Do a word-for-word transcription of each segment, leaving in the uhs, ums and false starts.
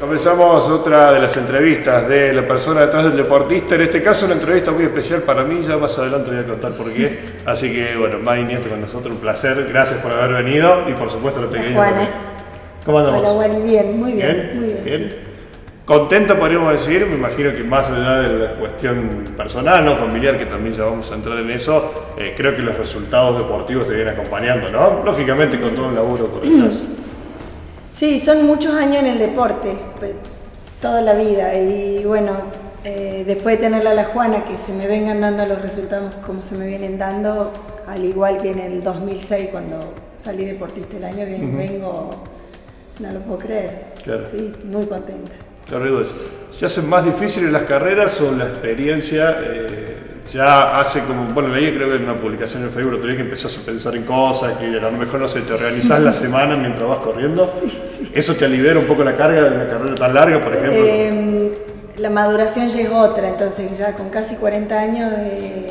Comenzamos otra de las entrevistas de la persona detrás del deportista, en este caso una entrevista muy especial para mí, ya más adelante voy a contar por qué. Así que bueno, May Nieto con nosotros, un placer, gracias por haber venido y por supuesto la pequeña. Juana. ¿Cómo andamos? Hola Wally, bien, muy bien, ¿Bien? muy bien. ¿Bien? Sí. Contenta podríamos decir, me imagino que más allá de la cuestión personal, no familiar, que también ya vamos a entrar en eso, eh, creo que los resultados deportivos te vienen acompañando, ¿no? Lógicamente con todo el laburo por detrás. Sí, son muchos años en el deporte, pues, toda la vida, y bueno, eh, después de tenerla a la Juana, que se me vengan dando los resultados como se me vienen dando, al igual que en el dos mil seis cuando salí deportista el año que uh-huh. vengo, no lo puedo creer, claro. Sí, muy contenta. Claro, ¿se hacen más difíciles las carreras o la experiencia eh, ya hace como, bueno, leí creo que en una publicación en Facebook otro día que empezás a pensar en cosas, que a lo mejor no sé, te organizás la semana mientras vas corriendo? Sí, sí. ¿Eso te libera un poco la carga de una carrera tan larga, por ejemplo? Eh, la maduración ya es otra, entonces ya con casi cuarenta años eh,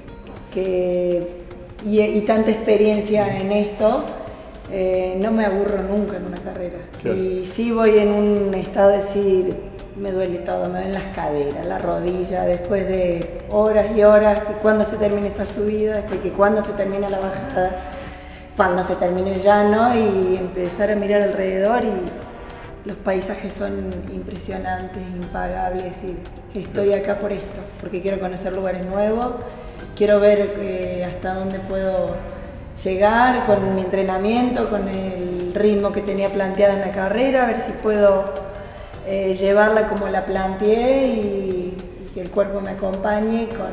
que, y, y tanta experiencia en esto, Eh, no me aburro nunca en una carrera. Claro. Y sí voy en un estado de decir, me duele todo, me duelen las caderas, la rodilla, después de horas y horas, que cuando se termine esta subida, después que cuando se termina la bajada, cuando se termine el llano, y empezar a mirar alrededor, y los paisajes son impresionantes, impagables, y estoy acá por esto, porque quiero conocer lugares nuevos, quiero ver eh, hasta dónde puedo llegar con mi entrenamiento, con el ritmo que tenía planteado en la carrera, a ver si puedo eh, llevarla como la planteé y, y que el cuerpo me acompañe con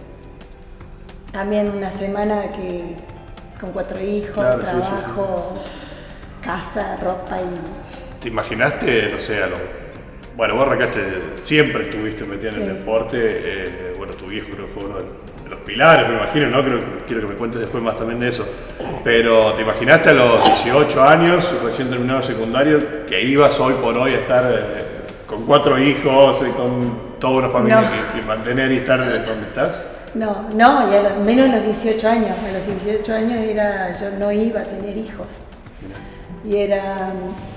también una semana que con cuatro hijos, claro, trabajo, sí, sí, sí. casa, ropa y... ¿Te imaginaste, no sé, a lo... bueno, vos arrancaste, siempre estuviste metida sí. en el deporte, eh, bueno, tu viejo creo que fue uno de los pilares, me imagino, ¿no? Creo, quiero que me cuentes después más también de eso. Pero ¿te imaginaste a los dieciocho años, recién terminado el secundario, que ibas hoy por hoy a estar eh, con cuatro hijos, eh, con toda una familia no. que, que mantener y estar donde estás? No, no, y a lo, menos a los dieciocho años. A los dieciocho años era, yo no iba a tener hijos. Y era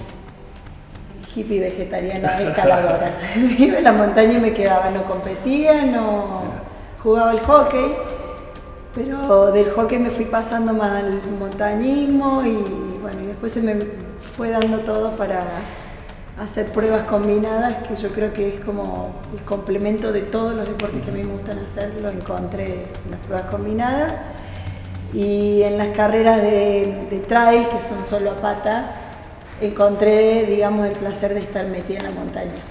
hippie vegetariana, escaladora. Iba en la montaña y me quedaba, no competía, no... Jugaba al hockey, pero del hockey me fui pasando más al montañismo y bueno, y después se me fue dando todo para hacer pruebas combinadas, que yo creo que es como el complemento de todos los deportes que a mí me gustan hacer, lo encontré en las pruebas combinadas. Y en las carreras de, de trail, que son solo a pata, encontré, digamos, el placer de estar metida en la montaña.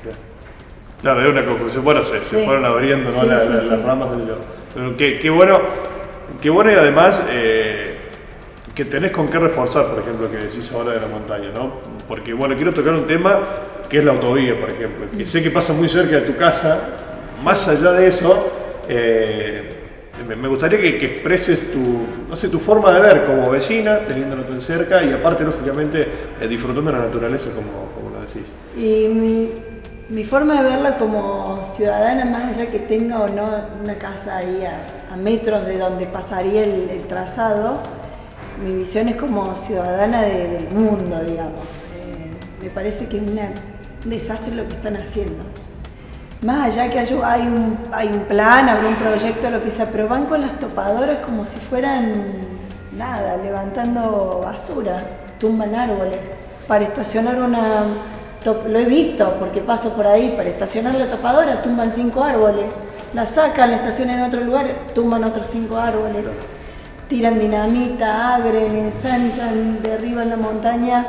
Claro, es una conclusión. Bueno, se, se sí. fueron abriendo, ¿no? sí, la, sí, la, sí. las ramas de lo... Qué, qué bueno, qué bueno y además eh, que tenés con qué reforzar, por ejemplo, que decís ahora de la montaña, ¿no? Porque, bueno, quiero tocar un tema que es la autovía, por ejemplo, que sé que pasa muy cerca de tu casa. Más allá de eso, eh, me, me gustaría que, que expreses tu, no sé, tu forma de ver como vecina, teniéndolo tan cerca y aparte, lógicamente, eh, disfrutando de la naturaleza, como, como lo decís. Y mi... Mi forma de verla como ciudadana, más allá que tenga o no una casa ahí a, a metros de donde pasaría el, el trazado, mi visión es como ciudadana de, del mundo, digamos. Eh, me parece que es una, un desastre lo que están haciendo. Más allá que hay, hay, un, hay un plan, habrá un proyecto, lo que sea, pero van con las topadoras como si fueran nada, levantando basura, tumban árboles para estacionar una... Lo he visto porque paso por ahí, para estacionar la topadora tumban cinco árboles, la sacan, la estacionan en otro lugar, tumban otros cinco árboles, tiran dinamita, abren, ensanchan, derriban la montaña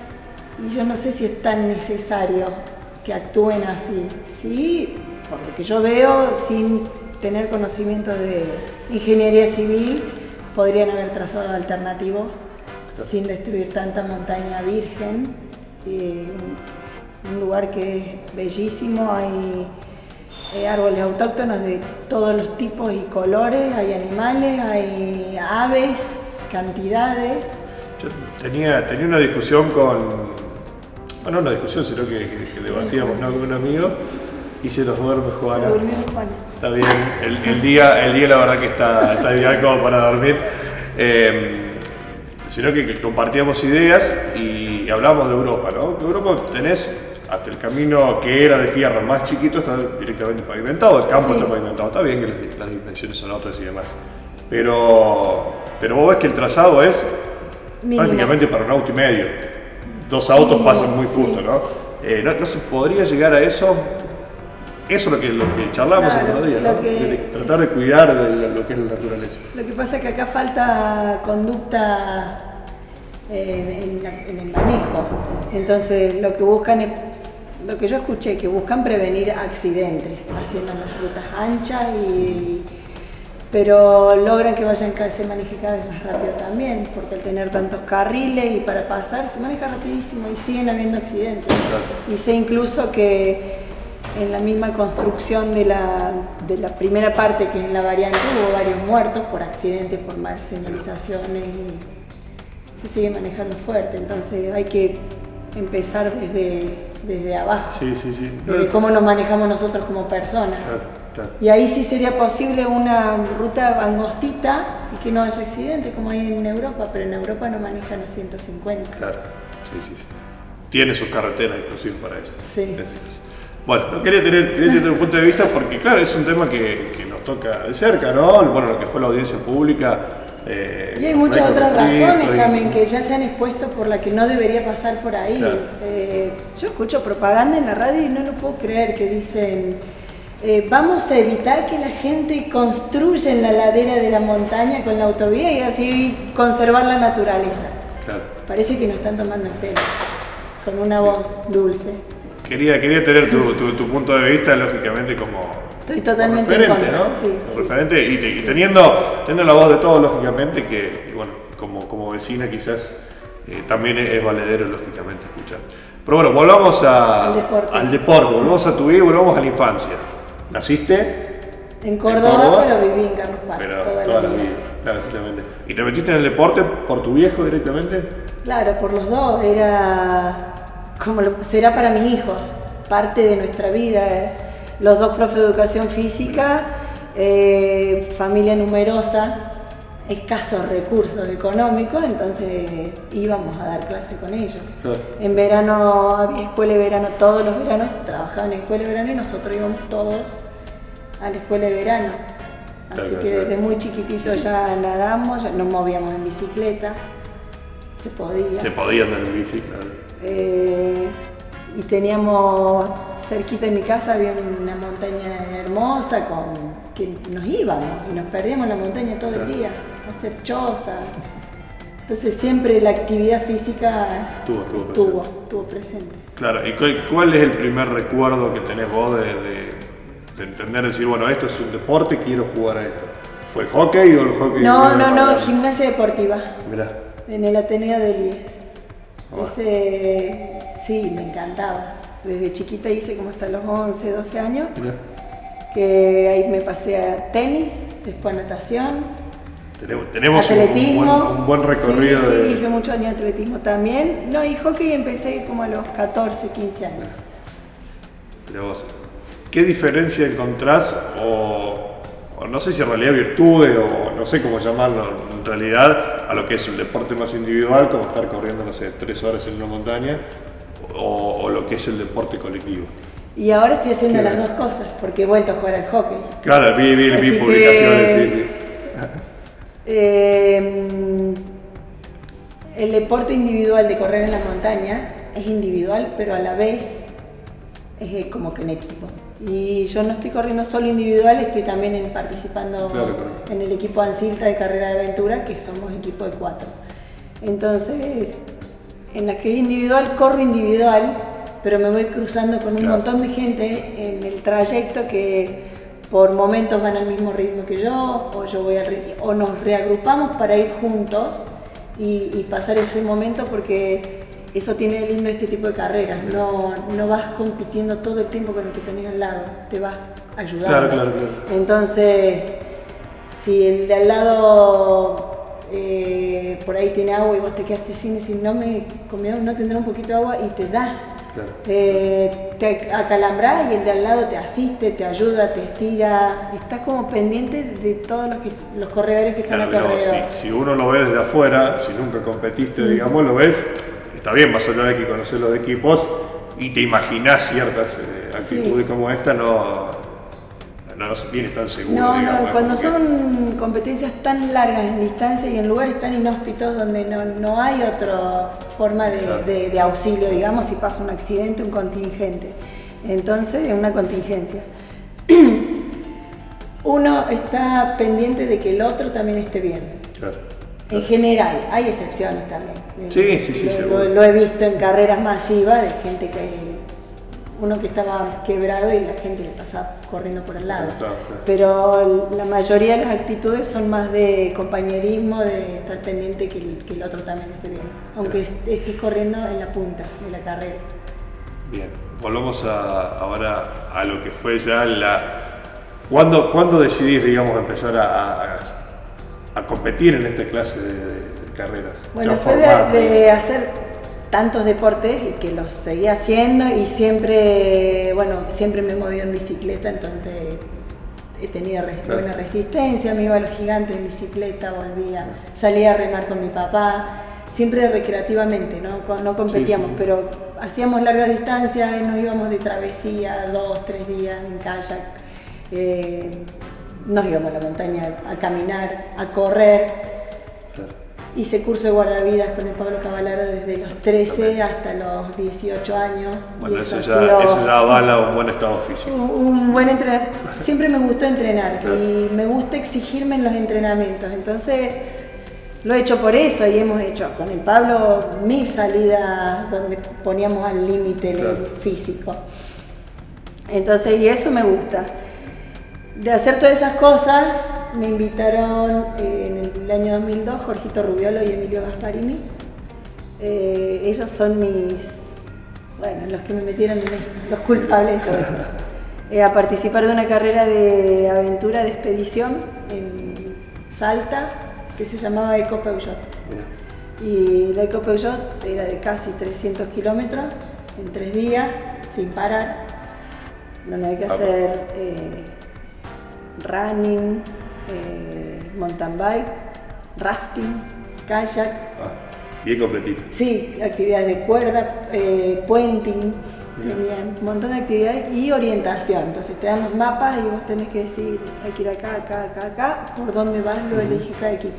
y yo no sé si es tan necesario que actúen así. Sí, por lo que yo veo, sin tener conocimiento de ingeniería civil, podrían haber trazado alternativos sin destruir tanta montaña virgen. Eh, un lugar que es bellísimo, hay eh, árboles autóctonos de todos los tipos y colores, hay animales, hay aves, cantidades. Yo tenía, tenía una discusión con, bueno, una discusión, sino que, que, que debatíamos, ¿no? Con un amigo, y se los duerme Juana. Se durmió Juana. Está bien, el, el, día, el día la verdad que está, está ideal como para dormir. Eh, sino que, que compartíamos ideas y hablamos de Europa, ¿no? En Europa tenés hasta el camino que era de tierra más chiquito está directamente pavimentado, el campo Sí. está pavimentado, está bien que las, las dimensiones son otras y demás, pero, pero vos ves que el trazado es Mínimo. prácticamente para un auto y medio, dos autos Mínimo, pasan muy justo, sí. ¿no? Eh, ¿no? ¿No se podría llegar a eso? Eso es lo que, lo que charlamos Claro, el otro día, lo ¿no? que- De- de tratar de cuidar de lo que es la naturaleza. Lo que pasa es que acá falta conducta eh, en, la- en el manejo. Entonces lo que buscan es, lo que yo escuché, que buscan prevenir accidentes, haciendo las rutas anchas y pero logran que vayan ca- se maneje cada vez más rápido también, porque al tener tantos carriles y para pasar se maneja rapidísimo y siguen habiendo accidentes. Claro. Y sé incluso que en la misma construcción de la, de la primera parte, que es la variante, hubo varios muertos por accidentes, por mal señalizaciones y se sigue manejando fuerte. Entonces hay que empezar desde, desde abajo, Sí, sí, sí. desde cómo nos manejamos nosotros como personas. Claro, claro. Y ahí sí sería posible una ruta angostita y que no haya accidentes como hay en Europa, pero en Europa no manejan a ciento cincuenta. Claro, sí, sí, sí. Tiene sus carreteras inclusive para eso. Sí. En ese caso. Bueno, no quería tener, quería tener un punto de vista porque, claro, es un tema que, que nos toca de cerca, ¿no? Bueno, lo que fue la audiencia pública. Eh, Y hay muchas récord otras de razones y- también que ya se han expuesto por las que no debería pasar por ahí. Claro. Eh, yo escucho propaganda en la radio y no lo puedo creer, que dicen, eh, vamos a evitar que la gente construya en la ladera de la montaña con la autovía y así conservar la naturaleza. Claro. Parece que nos están tomando el pelo, con una voz dulce. Quería, quería tener tu, tu, tu punto de vista, lógicamente, como, Estoy totalmente como referente, en contra, ¿no? sí, Como sí. referente y, te- y teniendo, teniendo la voz de todos, lógicamente, que, y bueno, como, como vecina quizás eh, también es, es valedero, lógicamente, escuchar. Pero bueno, volvamos a- Al deporte. al deporte, volvamos a tu vida y volvamos a la infancia. ¿Naciste? En Córdoba, Córdoba, pero viví en Carlos Paz Pero toda, toda la la vida. vida, claro, exactamente. ¿Y te metiste en el deporte por tu viejo directamente? Claro, por los dos, era como lo- será para mis hijos, parte de nuestra vida. eh. Los dos profe de educación física, eh, familia numerosa, escasos recursos económicos, entonces íbamos a dar clase con ellos. Claro. En verano había escuela de verano, todos los veranos trabajaban en escuela de verano y nosotros íbamos todos a la escuela de verano. Así Claro, que claro. desde muy chiquititos ya nadamos, ya nos movíamos en bicicleta, se podía. Se podía andar en bici, claro. Eh, y teníamos cerquita de mi casa había una montaña hermosa con que nos íbamos y nos perdíamos en la montaña todo Claro. el día, a hacer chozas. Entonces siempre la actividad física Estuvo, estuvo estuvo, presente. estuvo presente. Claro, ¿y cuál, cuál es el primer recuerdo que tenés vos de, de, de entender, decir, bueno, esto es un deporte, quiero jugar a esto? ¿Fue el hockey o el hockey? No, no, no, gimnasia deportiva. Mirá, En el Ateneo de Elías. Ah. Ese, sí, me encantaba. Desde chiquita hice como hasta los once, doce años, mirá. que ahí me pasé a tenis, después natación, Tenemos, tenemos un- atletismo. Un, buen, un buen recorrido Sí, de... sí, hice muchos años de atletismo también. No, y hockey empecé como a los catorce, quince años. Pero vos, ¿qué diferencia encontrás o, o no sé si en realidad virtudes o no sé cómo llamarlo en realidad a lo que es el deporte más individual, como estar corriendo, no sé, tres horas en una montaña, o, o lo que es el deporte colectivo? Y ahora estoy haciendo Qué las bien. dos cosas, porque he vuelto a jugar al hockey. Claro, vi, vi, vi Así publicaciones, que- sí, sí. Eh, el deporte individual de correr en la montaña es individual, pero a la vez es eh, como que en equipo. Y yo no estoy corriendo solo individual, estoy también en- participando Claro, claro. en el equipo Ancilta de carrera de aventura, que somos equipo de cuatro. Entonces, en la que es individual, corro individual, pero me voy cruzando con un Claro. montón de gente en el trayecto que por momentos van al mismo ritmo que yo, o yo voy al ri- o nos reagrupamos para ir juntos y, y pasar ese momento, porque eso tiene de lindo este tipo de carreras. No, no vas compitiendo todo el tiempo con el que tenés al lado, te vas ayudando. Claro, claro, claro. Entonces, si el de al lado eh, por ahí tiene agua y vos te quedaste sin decir, no me comí, no tendrá un poquito de agua, y te da. Claro. Eh, te acalambras y el de al lado te asiste, te ayuda, te estira. Estás como pendiente de todos los, que, los corredores que están Claro, a tu no, alrededor. si, si uno lo ve desde afuera, si nunca competiste, digamos, lo ves, está bien, más allá de que conocer los equipos, y te imaginás ciertas eh, actitudes Sí. como esta, no, no, no se tiene tan seguro. No, digamos, no, es cuando como que- son competencias tan largas en distancia y en lugares tan inhóspitos donde no, no hay otra forma de, Claro. de- de auxilio, digamos, si pasa un accidente, un contingente. Entonces, es una contingencia. Uno está pendiente de que el otro también esté bien. Claro. En general, hay excepciones también. Sí, sí, sí, Lo, seguro. lo- lo he visto en carreras masivas de gente que uno que estaba quebrado y la gente le pasaba corriendo por al lado. Claro, claro. Pero la mayoría de las actitudes son más de compañerismo, de estar pendiente que el, que el otro también esté bien, aunque est- estés corriendo en la punta de la carrera. Bien, volvamos a, ahora a lo que fue ya la... ¿Cuándo, ¿cuándo decidís, digamos, empezar a, a- a competir en esta clase de, de carreras? Bueno, Ya fue formado. de, de hacer tantos deportes y que los seguía haciendo y siempre, bueno, siempre me he movido en bicicleta, entonces he tenido res- Claro. buena resistencia, me iba a los gigantes en bicicleta, volvía, salía a remar con mi papá, siempre recreativamente, no, Con- no competíamos, Sí, sí, sí. pero hacíamos largas distancias, nos íbamos de travesía, dos, tres días en kayak, eh, nos íbamos a la montaña a caminar, a correr. Claro. Hice curso de guardavidas con el Pablo Cavallaro desde los trece También. hasta los dieciocho años. Bueno, y eso ha ya, sido eso ya avala un buen estado físico. un, un buen entrenar. Siempre me gustó entrenar Claro. y me gusta exigirme en los entrenamientos. Entonces lo he hecho por eso y hemos hecho con el Pablo mil salidas donde poníamos al límite el Claro. físico. Entonces, y eso me gusta. De hacer todas esas cosas, me invitaron eh, en el año dos mil dos Jorgito Rubiolo y Emilio Gasparini. Eh, ellos son mis, bueno, los que me metieron en esto, los culpables de todo esto. Eh, a participar de una carrera de aventura, de expedición en Salta, que se llamaba Eco Peugeot. Mira. Y la Eco Peugeot era de casi trescientos kilómetros en tres días, sin parar, donde hay que Ah, hacer eh, running, eh, mountain bike, rafting, kayak, Ah, bien completito. sí, actividades de cuerda, eh, puenting, Bien. tenían un montón de actividades y orientación. Entonces te dan los mapas y vos tenés que decir, hay que ir acá, acá, acá, acá, por dónde vas lo elige cada equipo.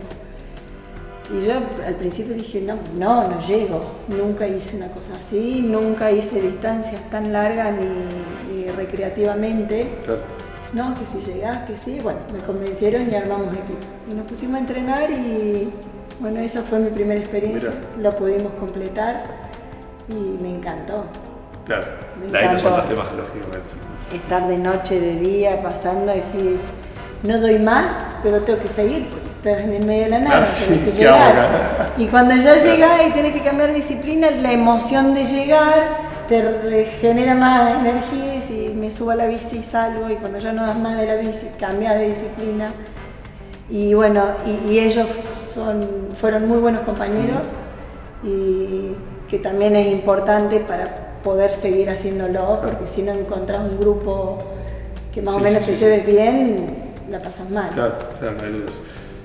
Y yo al principio dije, no, no, no llego, nunca hice una cosa así, nunca hice distancias tan largas ni, ni recreativamente. Claro. No, que si llegás, que sí, bueno, me convencieron y armamos equipo. Y nos pusimos a entrenar y bueno, esa fue mi primera experiencia, Mira. lo pudimos completar y me encantó. Claro. Me De ahí lo encantó. soltaste más, lógicamente. Estar de noche, de día, pasando, decir, no doy más, pero tengo que seguir porque estás en el medio de la nada, Claro, tenés sí, que ¿qué llegar. hago acá? Y cuando ya llegás y tenés que cambiar disciplina, la emoción de llegar te re- genera más energía y si me subo a la bici salgo y cuando ya no das más de la bici cambias de disciplina. Y bueno, y, y ellos son, fueron muy buenos compañeros y que también es importante para poder seguir haciéndolo, porque si no encontrás un grupo que más Sí, o menos sí, te sí, lleves bien, la pasas mal. Claro, claro, no hay dudas.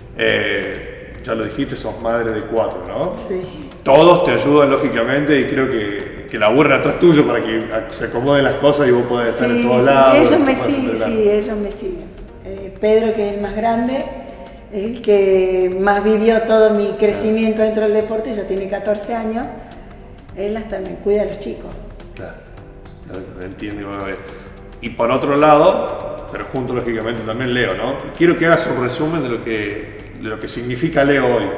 Eh, ya lo dijiste, sos madre de cuatro, ¿no? Sí. Todos te ayudan, lógicamente, y creo que, que laburan atrás tuyo para que se acomoden las cosas y vos podés estar en Sí, todos sí, lados. ellos me puedas siguen, entrenar. sí, ellos me siguen. Eh, Pedro, que es el más grande, es el que más vivió todo mi crecimiento dentro del deporte, ya tiene catorce años, él hasta me cuida a los chicos. Claro, claro, entiendo. Bueno, eh, y por otro lado, pero junto lógicamente también Leo, ¿no? Quiero que hagas un resumen de lo que, de lo que significa Leo hoy.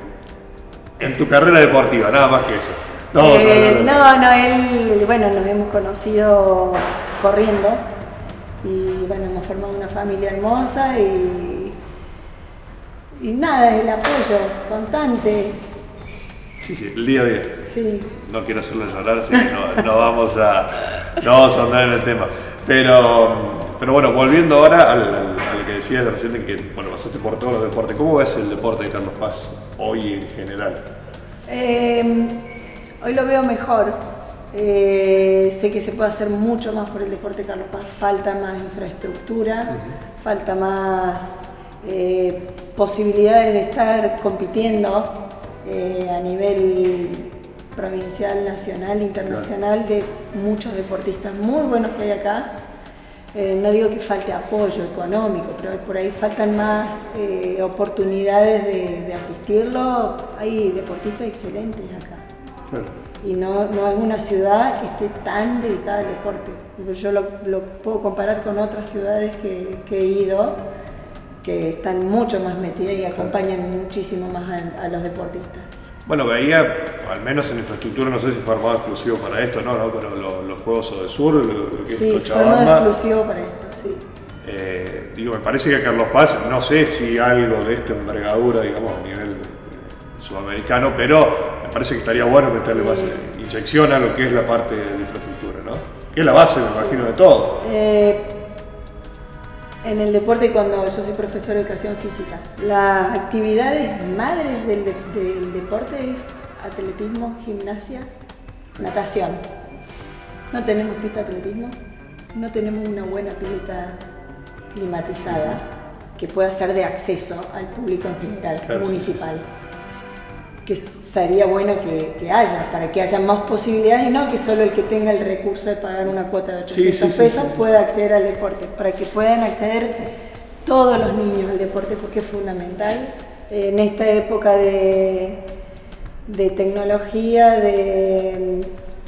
En tu carrera deportiva, nada más que eso. No, vamos a Eh, hablar de- no, no, él, bueno, nos hemos conocido corriendo y bueno, hemos formado una familia hermosa y, y nada, el apoyo constante, Sí, sí, el día a día. sí. No quiero hacerlo llorar, así que no, no vamos a, no vamos a andar en el tema. Pero, pero bueno, volviendo ahora al, al- a lo que decías de recién, que bueno, pasaste por todos los deportes. ¿Cómo ves el deporte de Carlos Paz hoy en general? Eh, hoy lo veo mejor. Eh, sé que se puede hacer mucho más por el deporte Carlos Paz. Falta más infraestructura, falta más eh, posibilidades de estar compitiendo eh, a nivel provincial, nacional, internacional, de muchos deportistas muy buenos que hay acá. Eh, no digo que falte apoyo económico, pero por ahí faltan más eh, oportunidades de, de asistirlo. Hay deportistas excelentes acá. Claro. Y no, no es una ciudad que esté tan dedicada al deporte. Yo lo, lo puedo comparar con otras ciudades que, que he ido, que están mucho más metidas y acompañan muchísimo más a, a los deportistas. Bueno, veía, al menos en infraestructura, no sé si fue armado exclusivo para esto, ¿no? ¿no? Pero lo, los Juegos Odesur, lo que sí, es Cochabamba. Sí, fue exclusivo para esto, sí. Eh, digo, me parece que Carlos Paz, no sé si algo de esta envergadura, digamos, a nivel sudamericano, pero me parece que estaría bueno meterle más eh, inyección a lo que es la parte de infraestructura, ¿no? Que es la base, me imagino, de todo. Eh, en el deporte, cuando yo soy profesor de educación física, las actividades madres del, de, del deporte es atletismo, gimnasia, natación. No tenemos pista de atletismo, no tenemos una buena pileta climatizada que pueda ser de acceso al público en general, claro, municipal. Que sería bueno que, que haya, para que haya más posibilidades y no que solo el que tenga el recurso de pagar una cuota de ochocientos sí, sí, pesos sí, sí. pueda acceder al deporte, para que puedan acceder todos los niños al deporte, porque es fundamental. En esta época de, de tecnología, de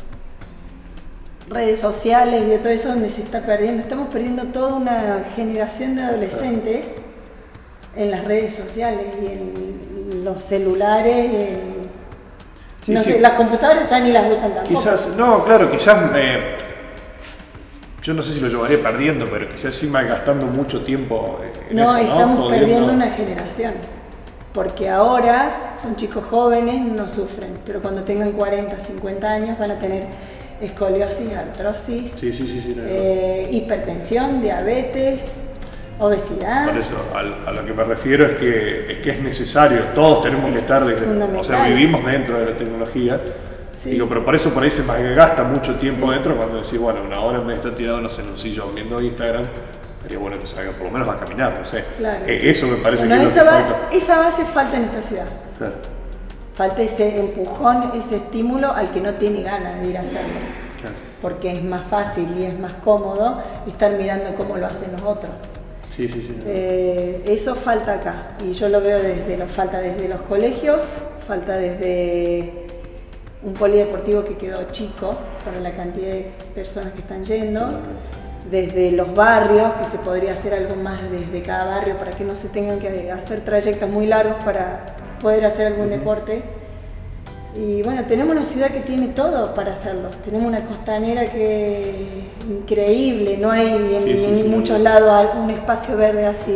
redes sociales y de todo eso, donde se está perdiendo, estamos perdiendo toda una generación de adolescentes en las redes sociales y en los celulares, y en, sí, no sí. sé, las computadoras ya ni las usan tampoco. Quizás, no, claro, quizás, eh, yo no sé si lo llevaría perdiendo, pero quizás sí malgastando mucho tiempo en no, eso, ¿no? Estamos Pudiendo... perdiendo una generación, porque ahora son chicos jóvenes, no sufren, pero cuando tengan cuarenta, cincuenta años van a tener escoliosis, artrosis, sí, sí, sí, sí, no, eh, no. hipertensión, diabetes, obesidad. Por eso, a, a lo que me refiero es que es, que es necesario, todos tenemos es que estar, desde, o sea, vivimos dentro de la tecnología, sí. Digo, pero por eso por ahí se malgasta mucho tiempo sí. dentro, cuando decís, bueno, una hora me está tirado, no sé, en un sillón viendo Instagram, sería bueno que salga por lo menos a caminar, no sé. Claro. Eh, eso me parece bueno, que es esa, lo que ba falta. esa base falta en esta ciudad. Claro. Falta ese empujón, ese estímulo al que no tiene ganas de ir a hacerlo. Claro. Porque es más fácil y es más cómodo estar mirando cómo lo hacen los otros. Sí, sí, sí. Eh, eso falta acá y yo lo veo desde lo, falta desde los colegios, falta desde un polideportivo que quedó chico para la cantidad de personas que están yendo, desde los barrios, que se podría hacer algo más desde cada barrio para que no se tengan que hacer trayectos muy largos para poder hacer algún uh-huh. deporte. Y bueno, tenemos una ciudad que tiene todo para hacerlo. Tenemos una costanera que es increíble, no hay en, sí, sí, en sí, muchos sí. lados un espacio verde así.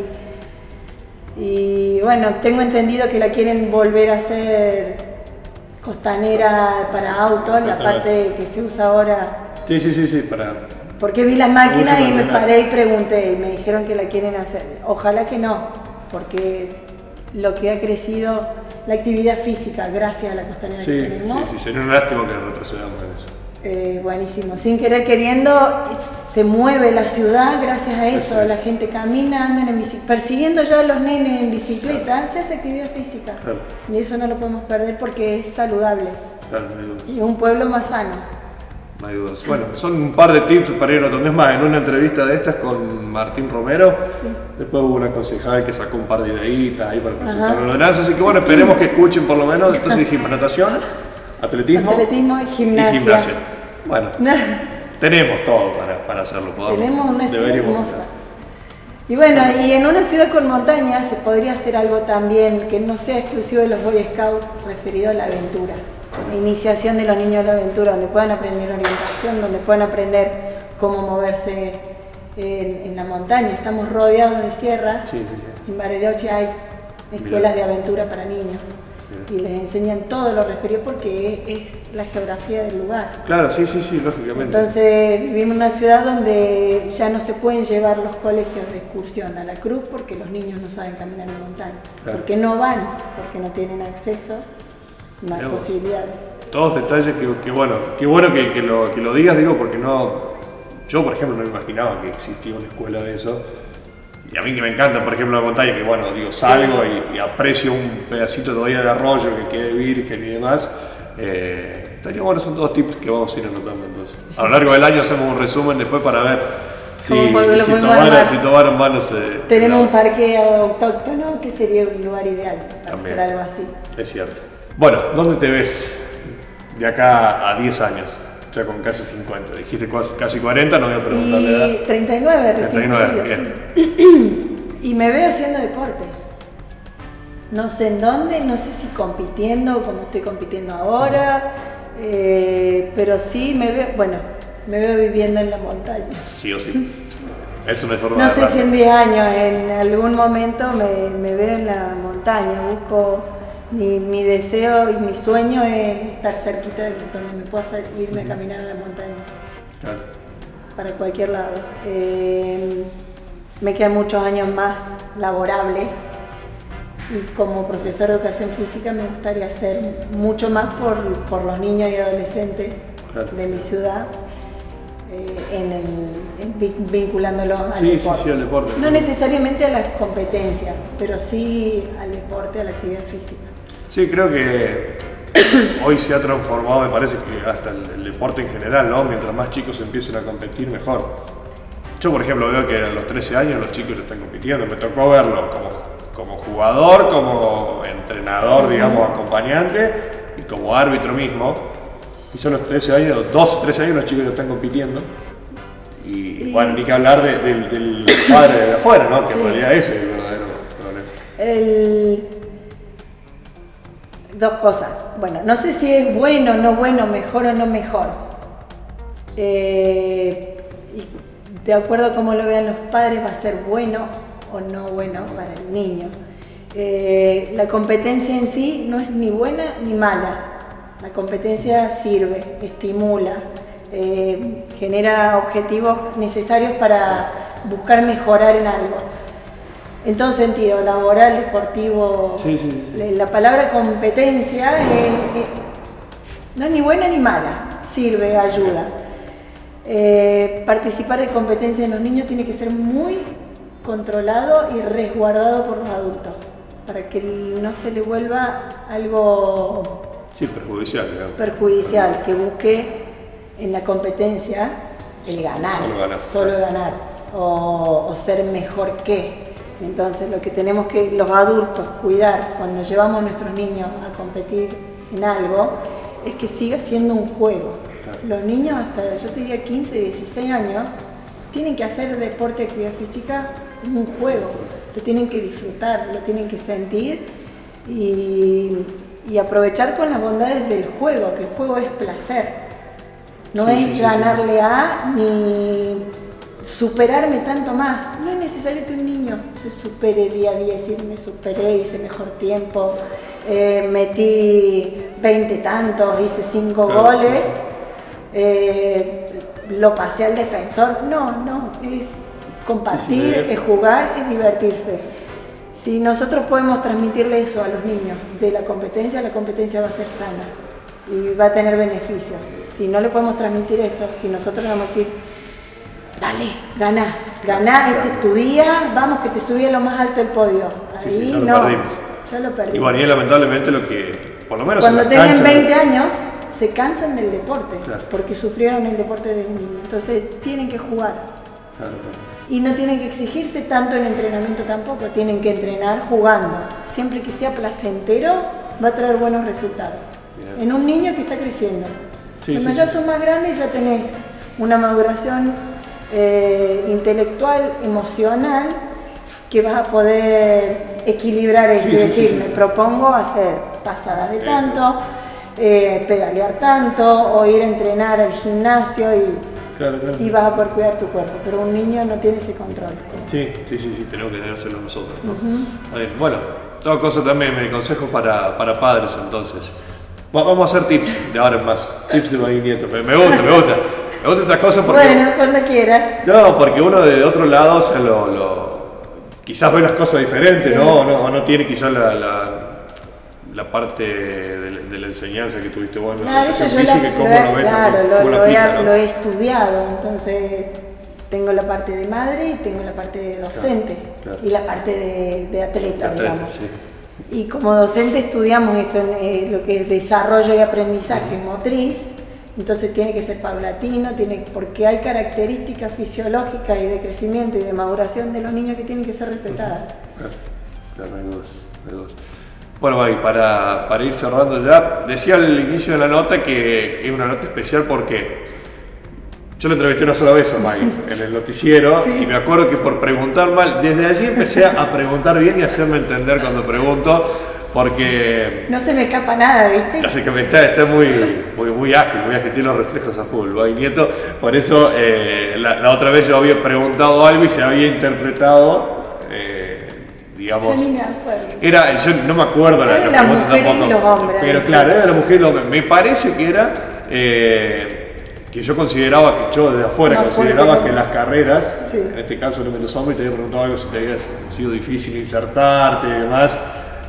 Y bueno, tengo entendido que la quieren volver a hacer costanera para autos, la parte que se usa ahora. Sí, sí, sí, sí, para... Porque vi las máquinas y me paré y pregunté y me dijeron que la quieren hacer. Ojalá que no, porque lo que ha crecido la actividad física gracias a la costanera sí, que tenemos. Sí, sí, sería una lástima que retrocedamos en eso. Eh, buenísimo, sin querer queriendo se mueve la ciudad gracias a eso, es. La gente camina, andan en bicicleta, persiguiendo ya a los nenes en bicicleta, claro. Se hace actividad física claro. Y eso no lo podemos perder porque es saludable claro, no hay dudas. Y un pueblo más sano. No hay dudas. Bueno, son un par de tips para ir a donde es más. En una entrevista de estas con Martín Romero, sí. Después hubo una concejal que sacó un par de ideitas ahí para presentar la ordenanza, así que bueno, esperemos que escuchen por lo menos. Entonces dijimos natación, atletismo, atletismo y gimnasia. Y gimnasia. Bueno, tenemos todo para, para hacerlo. Podamos, tenemos una ciudad hermosa. Y bueno, y en una ciudad con montaña se podría hacer algo también que no sea exclusivo de los Boy Scouts, referido a la aventura. La iniciación de los niños a la aventura, donde puedan aprender orientación, donde puedan aprender cómo moverse en, en la montaña. Estamos rodeados de sierras, sí, sí, sí. En Bariloche hay escuelas Mirá. de aventura para niños. Mirá. Y les enseñan todo lo referido porque es la geografía del lugar. Claro, sí, sí, sí, lógicamente. Entonces vivimos en una ciudad donde ya no se pueden llevar los colegios de excursión a la Cruz porque los niños no saben caminar en montaña. Claro. Porque no van, porque no tienen acceso. No hay posibilidades. Todos detalles que, que bueno, qué bueno que, que, lo, que lo digas, digo, porque no, yo por ejemplo no me imaginaba que existía una escuela de eso. Y a mí que me encanta, por ejemplo, la montaña, que bueno, digo, salgo sí. y, y aprecio un pedacito todavía de arroyo que quede virgen y demás. Eh, estaría bueno, son dos tips que vamos a ir anotando entonces. A lo largo del año hacemos un resumen después para ver si, si, tomaron, si tomaron manos. Eh, Tenemos un parque autóctono que sería un lugar ideal para también hacer algo así. Es cierto. Bueno, ¿dónde te ves de acá a diez años? Ya con casi cincuenta. Dijiste casi cuarenta, no voy a preguntar la edad. treinta y nueve, recién treinta y nueve, cumplido, sí. Y me veo haciendo deporte. No sé en dónde, no sé si compitiendo como estoy compitiendo ahora, eh, pero sí me veo, bueno, me veo viviendo en la montaña. Sí o sí. Es una forma No de sé rato. si en diez años, en algún momento me, me veo en la montaña, busco, mi, mi deseo y mi sueño es estar cerquita de donde me pueda irme a caminar a la montaña. Claro. Para cualquier lado. Eh, me quedan muchos años más laborables. Y como profesora de educación física me gustaría hacer mucho más por, por los niños y adolescentes claro. de mi ciudad, eh, en el, en, vinculándolos al sí, deporte. Sí, sí, al deporte. No necesariamente a las competencias, pero sí al deporte, a la actividad física. Sí, creo que hoy se ha transformado, me parece que hasta el, el deporte en general, ¿no? Mientras más chicos empiecen a competir, mejor. Yo, por ejemplo, veo que a los trece años los chicos ya están compitiendo. Me tocó verlo como como jugador, como entrenador, digamos, acompañante y como árbitro mismo. Y son los trece años, doce, trece años los chicos ya están compitiendo. Y, y bueno, ni que hablar de, de, del padre de afuera, ¿no? Que sí. En realidad ese es el verdadero problema. El... Dos cosas. Bueno, no sé si es bueno o no bueno, mejor o no mejor. Eh, y de acuerdo a cómo lo vean los padres, va a ser bueno o no bueno para el niño. Eh, la competencia en sí no es ni buena ni mala. La competencia sirve, estimula, eh, genera objetivos necesarios para buscar mejorar en algo. En todo sentido, laboral, deportivo, sí, sí, sí. La palabra competencia es, es, no es ni buena ni mala, sirve, ayuda. Eh, participar de competencia en los niños tiene que ser muy controlado y resguardado por los adultos, para que no se le vuelva algo sí, perjudicial, digamos. perjudicial, que busque en la competencia el ganar, solo ganar, solo claro. ganar o, o ser mejor que. Entonces lo que tenemos que los adultos cuidar cuando llevamos a nuestros niños a competir en algo es que siga siendo un juego. Claro. Los niños hasta, yo te diría quince, dieciséis años, tienen que hacer deporte, actividad física como un juego, lo tienen que disfrutar, lo tienen que sentir y, y aprovechar con las bondades del juego, que el juego es placer, no sí, es sí, sí, ganarle sí. a ni superarme tanto más. No es necesario que un niño se supere día a día, decir me superé, hice mejor tiempo, eh, metí veinte tantos, hice cinco claro, goles, sí. eh, lo pasé al defensor. No, no, es compartir, sí, sí, es jugar, es divertirse. Si nosotros podemos transmitirle eso a los niños de la competencia, la competencia va a ser sana y va a tener beneficios. Si no le podemos transmitir eso, si nosotros le vamos a decir dale, ganá, ganá, este es tu día, vamos que te subí a lo más alto del podio. Ahí sí, sí, ya lo no, perdimos. Ya lo perdimos. Y bueno, y lamentablemente lo que, por lo menos cuando en tengan cancha, veinte años, se cansan del deporte, claro. porque sufrieron el deporte desde niños. Entonces tienen que jugar. Claro, claro. Y no tienen que exigirse tanto en entrenamiento tampoco, tienen que entrenar jugando. Siempre que sea placentero, va a traer buenos resultados. Bien. En un niño que está creciendo. Sí, Cuando sí, ya sí. son más grandes, ya tenés una maduración eh, intelectual, emocional, que vas a poder equilibrar eso sí, y sí, decir, sí, sí. me propongo hacer pasadas de tanto, eh, pedalear tanto, o ir a entrenar al gimnasio y... Claro, claro. Y vas a poder cuidar tu cuerpo, pero un niño no tiene ese control. Sí, sí, sí, sí, tenemos que tenérselo nosotros, ¿no? Uh-huh. Bien, bueno, toda cosa también, me consejo para, para padres entonces. Vamos a hacer tips de ahora en más, tips de mi nieto, me, me gusta, me gusta. Me gustan estas cosas porque... Bueno, cuando quieras. No, porque uno de otro lado se lo, lo, quizás ve las cosas diferentes, sí. ¿no? O no, o no tiene quizás la, la, la parte de, de la enseñanza que tuviste vos en la educación física, cómo lo ves, claro, cómo, lo, cómo lo, lo aplica, he, ¿no? lo he estudiado, entonces tengo la parte de madre y tengo la parte de docente, claro, claro. y la parte de, de atleta, atleta, digamos. Sí. Y como docente estudiamos esto, en, eh, lo que es desarrollo y aprendizaje motriz, entonces tiene que ser paulatino, tiene, porque hay características fisiológicas y de crecimiento y de maduración de los niños que tienen que ser respetadas. Claro, claro, hay dudas, hay dudas. Bueno, Maggie, para, para ir cerrando ya, decía al inicio de la nota que es una nota especial porque yo lo entrevisté una sola vez a Maggie en el noticiero, sí. Y me acuerdo que por preguntar mal, desde allí empecé a preguntar bien y a hacerme entender cuando pregunto, porque... No se me escapa nada, ¿viste? No sé, que me está, está muy, muy, muy ágil, muy ágil, tiene los reflejos a full, Maggie Nieto. Por eso eh, la, la otra vez yo había preguntado algo y se había interpretado, eh, digamos... Yo ni me acuerdo. Era, yo no me acuerdo era la, la, la mujer tampoco, y los hombres. Pero claro, era la mujer y los hombres. Me parece que era... Eh, que yo consideraba que yo desde afuera Más consideraba fuerte, que las carreras, sí. En este caso no me los hombres, te había preguntado algo si te había sido difícil insertarte y demás,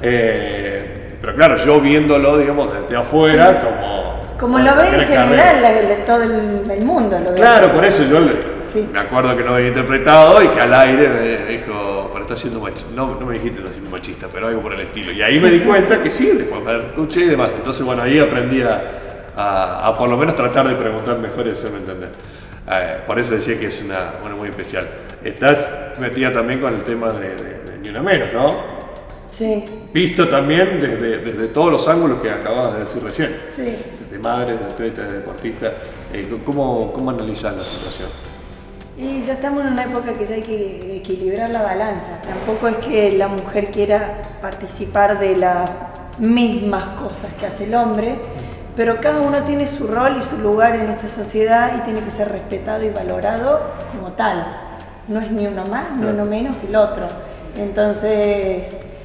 eh, pero claro, yo viéndolo, digamos, desde afuera, sí. como... Como lo ve en general la, de todo el, el mundo. Lo ve claro, por eso yo sí. Me acuerdo que no había interpretado y que al aire me dijo, pero estás siendo machista, no, no me dijiste estás siendo machista, pero algo por el estilo, y ahí me di cuenta que sí, después me escuché y demás, entonces bueno, ahí aprendí a... A, a por lo menos tratar de preguntar mejor y hacerme entender. Eh, por eso decía que es una, una muy especial. Estás metida también con el tema de, de, de Ni Una Menos, ¿no? Sí. Visto también desde, desde todos los ángulos que acabas de decir recién. Sí. Desde madre, desde atleta, desde deportista. Eh, ¿cómo, ¿Cómo analizás la situación? Y ya estamos en una época que ya hay que equilibrar la balanza. Tampoco es que la mujer quiera participar de las mismas cosas que hace el hombre, pero cada uno tiene su rol y su lugar en esta sociedad y tiene que ser respetado y valorado como tal. No es ni uno más ni uno menos que el otro. Entonces,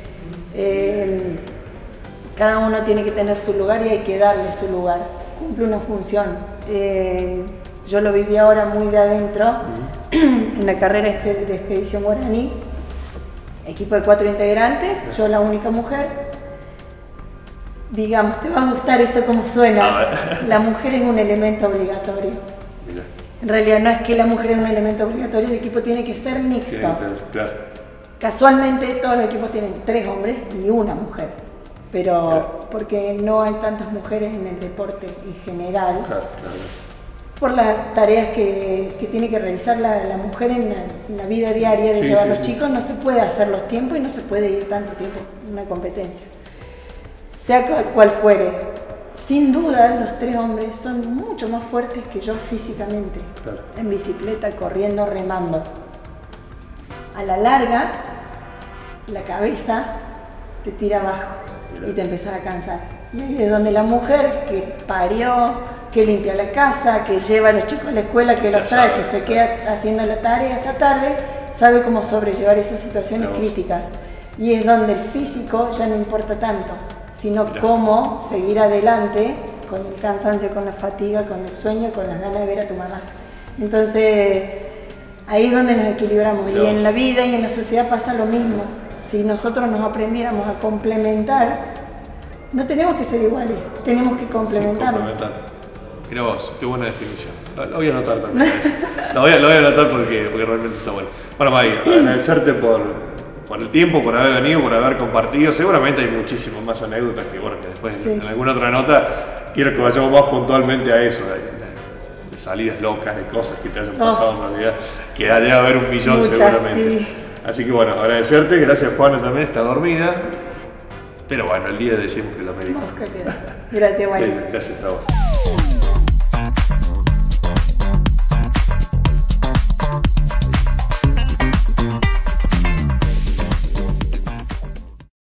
eh, cada uno tiene que tener su lugar y hay que darle su lugar. Cumple una función. Eh, yo lo viví ahora muy de adentro, uh-huh. En la carrera de Expedición Guaraní, equipo de cuatro integrantes, yo la única mujer. Digamos, te va a gustar esto como suena. La mujer es un elemento obligatorio. Mira. En realidad no es que la mujer es un elemento obligatorio, el equipo tiene que ser mixto. Sí, claro. Casualmente todos los equipos tienen tres hombres y una mujer, pero claro. Porque no hay tantas mujeres en el deporte en general, claro, claro. Por las tareas que, que tiene que realizar la, la mujer en la, en la vida diaria de sí, llevar a sí, los sí. chicos, no se puede hacer los tiempos y no se puede ir tanto tiempo en una competencia. Sea cual fuere, sin duda los tres hombres son mucho más fuertes que yo físicamente, claro. En bicicleta, corriendo, remando. A la larga, la cabeza te tira abajo Mira. Y te empezás a cansar. Y ahí es donde la mujer que parió, que limpia la casa, que lleva a los chicos a la escuela, que los trae, que se queda haciendo la tarea hasta tarde, sabe cómo sobrellevar esas situaciones críticas. Y es donde el físico ya no importa tanto, sino Mira. Cómo seguir adelante con el cansancio, con la fatiga, con el sueño, con las ganas de ver a tu mamá. Entonces, ahí es donde nos equilibramos. Dios. Y en la vida y en la sociedad pasa lo mismo. Si nosotros nos aprendiéramos a complementar, no tenemos que ser iguales, tenemos que complementarnos. Sí, complementar. Mira vos, qué buena definición. Lo, lo voy a anotar también. lo, voy a, lo voy a anotar porque, porque realmente está bueno. Bueno, Maggie, agradecerte por... por el tiempo, por haber venido, por haber compartido. Seguramente hay muchísimas más anécdotas que, bueno, que después sí. en, en alguna otra nota quiero que vayamos más puntualmente a eso, de, de salidas locas, de cosas que te hayan pasado oh. en realidad, que debe haber un millón Muchas, seguramente. Sí. Así que bueno, agradecerte, gracias Juana también, está dormida, pero bueno, el día decimos que la América. Gracias, Juan. Gracias a vos.